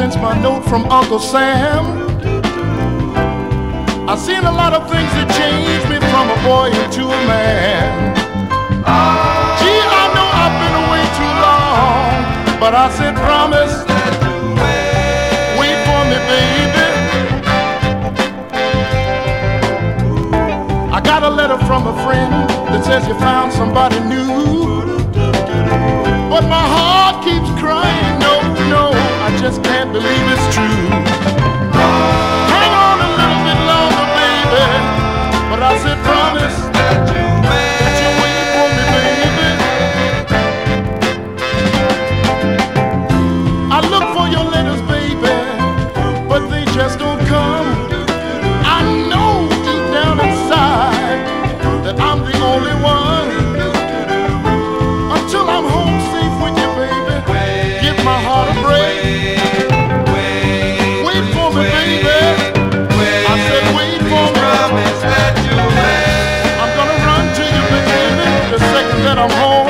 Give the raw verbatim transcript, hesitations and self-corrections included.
since my note from Uncle Sam. I've seen a lot of things that changed me from a boy into a man. Gee, I know I've been away too long, but I said promise, wait for me, baby. I got a letter from a friend that says you found somebody new, but my heart keeps crying, no, no, I just can't believe it's true. Hang on a little bit longer, baby, but I said promise that you wait for me, baby. I look for your letters, baby, but they just don't come. I know deep down inside that I'm the only one. Until I'm home safe with you, baby, give my heart a break. Wait for me, baby. I said wait for me. I'm gonna run to you, baby, the second that I'm home.